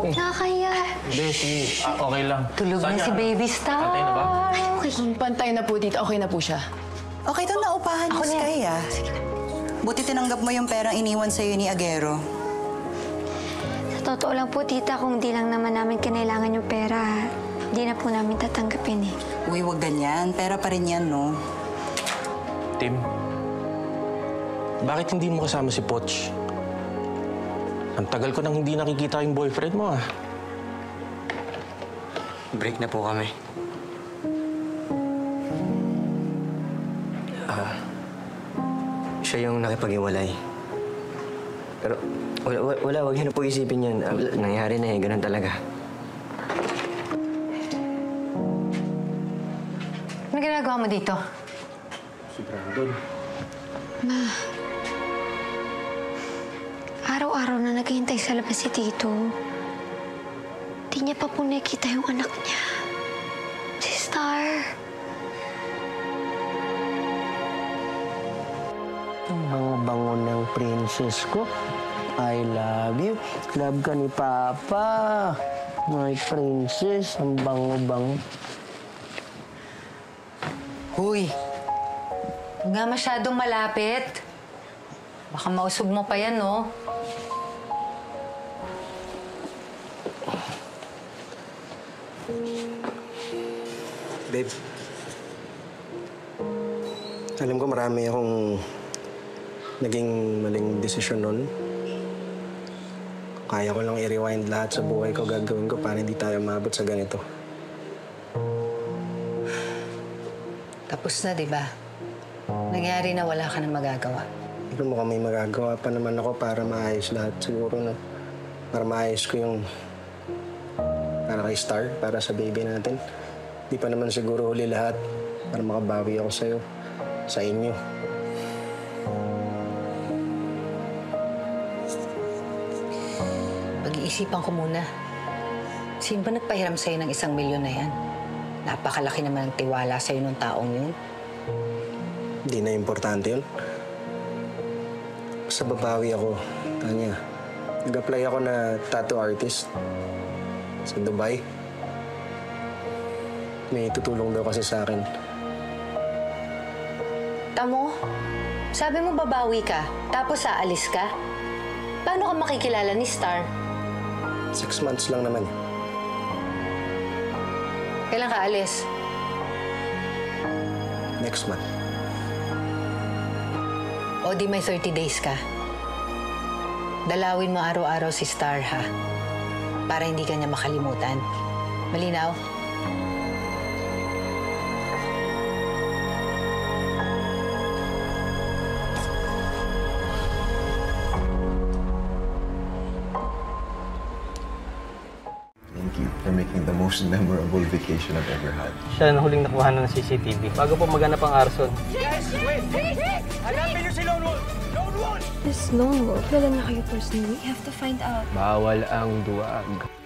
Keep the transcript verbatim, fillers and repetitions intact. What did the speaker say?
eh. Nakakaya. Hindi, sige. Ah, okay lang. Tulog na si Baby Star. Pantay na ba? Ay, okay. Pantay na po dito. Okay na po siya. Okay to, naupahan ni Sky, ah. Buti tinanggap mo yung perang iniwan sa'yo ni Agero. Sa totoo lang po, tita, kung di lang naman namin kinailangan yung pera, di na po namin tatanggapin eh. Uy, wag ganyan. Pera pa rin yan, no? Tim, bakit hindi mo kasama si Poch? Ang tagal ko nang hindi nakikita yung boyfriend mo, ah. Break na po kami. Ah, siya yung nakipag-iwalay. Pero wala, wala, wala, wag niyo na po isipin yan. Uh, nangyari na eh, ganun talaga. Ano ginagawa mo dito? Si Brandon. Ma, araw-araw na naghihintay sa labas si Tito. Di niya pa po nakita yung anak niya. Si Star. Ang bango-bango ng princess ko. I love you. Love ka ni Papa. My princess. Ang bango-bango. Huy, huwag nga masyadong malapit. Baka mausog mo pa yan, no? Babe, alam ko marami akong naging maling desisyon nun. Kaya ko lang i-rewind lahat sa buhay ko, gagawin ko para hindi tayo umabot sa ganito. Tapos na, di ba? Nangyari na wala ka na magagawa. Pero mukhang may magagawa pa naman ako para maayos lahat siguro, no? Para maayos ko yung... para kay Star, para sa baby natin. Di pa naman siguro huli lahat para makabawi ako sa'yo, sa inyo. Pag-iisipan ko muna. Sino ba nagpahiram sa'yo ng isang milyon na yan? Napakalaki naman ang tiwala sa'yo ng taong yun. Hindi na importante yun. Basta babawi ako, Tanya. Nag-apply ako na tattoo artist sa Dubai. May tutulong daw kasi sa akin. Tamo, sabi mo babawi ka, tapos aalis ka? Paano ka makikilala ni Star? Six months lang naman. Kailan ka alis? Next month. O di may thirty days ka. Dalawin mo araw-araw si Star, ha? Para hindi ka niya makalimutan. Malinaw? Thank you for making the most memorable vacation I've ever had. Siya na huling nakuha ng C C T V bago po maganap ang arson. Yes! Wait! Hanapin niyo si Lone Wolf! Lone Wolf! This Lone Wolf, kilala niya kayo personally. We have to find out. Bawal ang duwag.